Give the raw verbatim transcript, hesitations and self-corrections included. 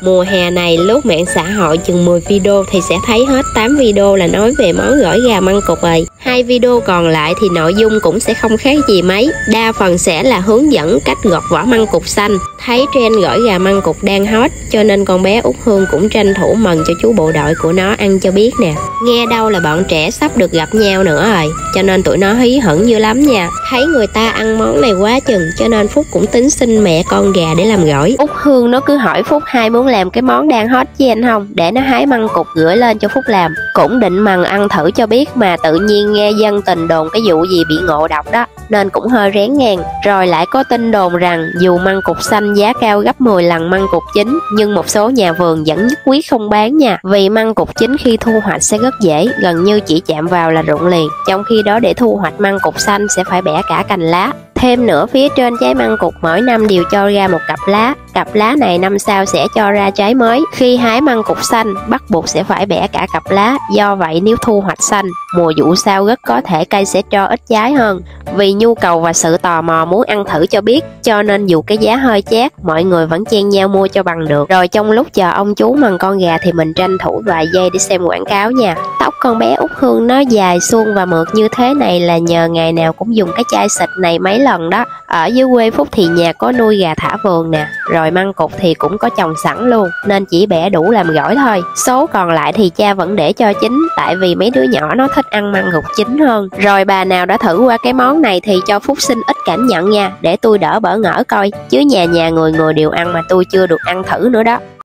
Mùa hè này lướt mạng xã hội chừng mười video thì sẽ thấy hết tám video là nói về món gỏi gà măng cụt rồi. Hai video còn lại thì nội dung cũng sẽ không khác gì mấy, đa phần sẽ là hướng dẫn cách gọt vỏ măng cụt xanh. Thấy trend gỏi gà măng cụt đang hot cho nên con bé Út Hương cũng tranh thủ mần cho chú bộ đội của nó ăn cho biết nè. Nghe đâu là bọn trẻ sắp được gặp nhau nữa rồi, cho nên tụi nó hí hửng dữ lắm nha. Thấy người ta ăn món này quá chừng cho nên Phúc cũng tính xin mẹ con gà để làm gỏi. Út Hương nó cứ hỏi Phúc hai muốn làm cái món đang hot với anh không, để nó hái măng cụt gửi lên cho Phúc làm. Cũng định mần ăn thử cho biết mà tự nhiên nghe dân tình đồn cái vụ gì bị ngộ độc đó nên cũng hơi rén ngang. Rồi lại có tin đồn rằng dù măng cụt xanh giá cao gấp mười lần măng cụt chín nhưng một số nhà vườn vẫn nhất quyết không bán nha, vì măng cụt chín khi thu hoạch sẽ rất dễ, gần như chỉ chạm vào là rụng liền, trong khi đó để thu hoạch măng cụt xanh sẽ phải bẻ cả cành lá. Thêm nữa, phía trên trái măng cụt mỗi năm đều cho ra một cặp lá, cặp lá này năm sau sẽ cho ra trái mới. Khi hái măng cụt xanh bắt buộc sẽ phải bẻ cả cặp lá, do vậy nếu thu hoạch xanh, mùa vụ sau rất có thể cây sẽ cho ít trái hơn. Vì nhu cầu và sự tò mò muốn ăn thử cho biết, cho nên dù cái giá hơi chát, mọi người vẫn chen nhau mua cho bằng được. Rồi trong lúc chờ ông chú mần con gà thì mình tranh thủ vài giây để xem quảng cáo nha. Tóc con bé Út Hương nó dài suông và mượt như thế này là nhờ ngày nào cũng dùng cái chai xịt này mấy lần đó. Ở dưới quê Phúc thì nhà có nuôi gà thả vườn nè, rồi măng cụt thì cũng có trồng sẵn luôn, nên chỉ bẻ đủ làm gỏi thôi. Số còn lại thì cha vẫn để cho chín, tại vì mấy đứa nhỏ nó thích ăn măng cụt chín hơn. Rồi bà nào đã thử qua cái món này thì cho Phúc xin ít cảm nhận nha, để tôi đỡ bỡ ngỡ coi, chứ nhà nhà người người đều ăn mà tôi chưa được ăn thử nữa đó.